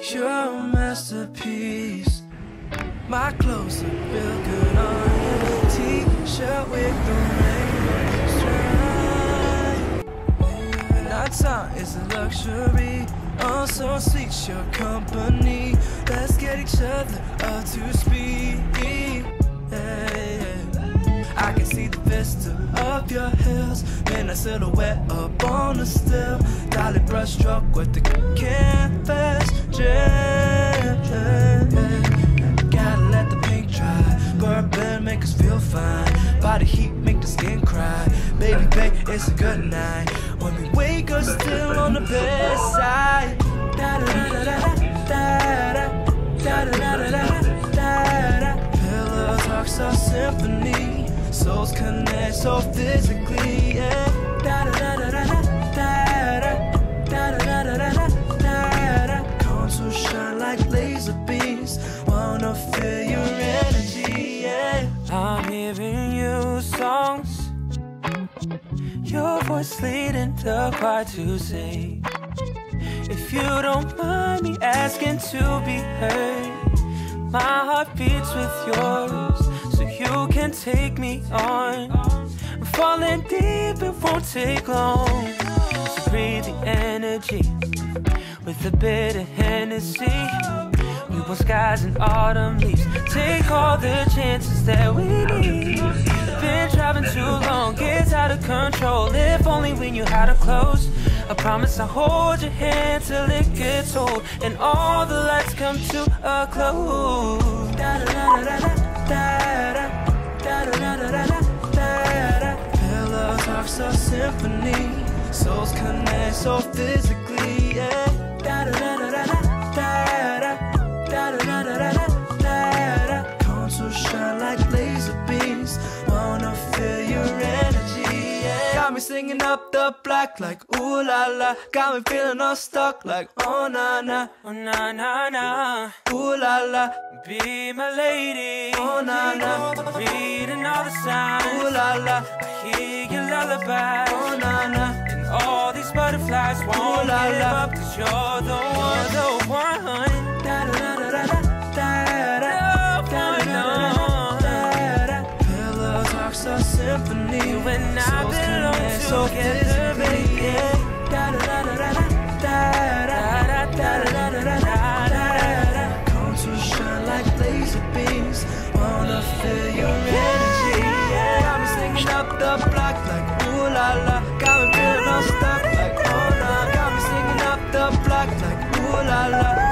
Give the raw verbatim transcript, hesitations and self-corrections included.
You're a masterpiece. My clothes look real good on you. T-shirt with the rainbow stripe. Night time is a luxury. Oh, so sweet your company. Let's get each other up to speed. Yeah. I can see the vista of your heels, and a silhouette up on the still. Dolly brush stroke with the canvas gem. Gotta let the paint dry. Bourbon make us feel fine. Body heat make the skin cry. Baby, babe, it's a good night. When we wake up still on the bedside. Da da da da da da da da da da da. Pillow talks our symphony. Souls connect so physically, yeah. Da da da da da da da da da da da da. Contours shine like laser beams. Wanna feel your energy, yeah. I'm hearing you songs. Your voice leading the choir to sing. If you don't mind me asking to be heard, my heart beats with yours, so you can take me on. I'm falling deep, it won't take long. So breathe the energy with a bit of Hennessy. We want skies and autumn leaves. Take all the chances that we need. Been driving too long, gets out of control. If only we knew how to close. I promise I'll hold your hand till it gets old and all the lights come to a close. Da da da da da da da da da da da da. Pillow talks our symphony. Souls connect so physically, yeah. Da da da da da da da da da da da da. Contours shine like laser beams. Wanna feel your energy, yeah. Got me singing up the block like ooh la la. Got me feeling all stuck like oh na na, oh na na na. Ooh la la, be my lady. Oh na na, reading all the signs. Ooh la la, I hear your lullaby. Oh na na, and all these butterflies won't ooh la give la. Up 'cause you're the one, the one. Da da da da da da da da da da. Pillow talks our symphony. You and I belong together, baby. Da da da da da da da da da da da. Contours shine like laser beams. Wanna feel your energy, yeah. Got me singing up the block like ooh la la. Got me feeling all stuck like oh nah. Got me singing up the block like ooh la la.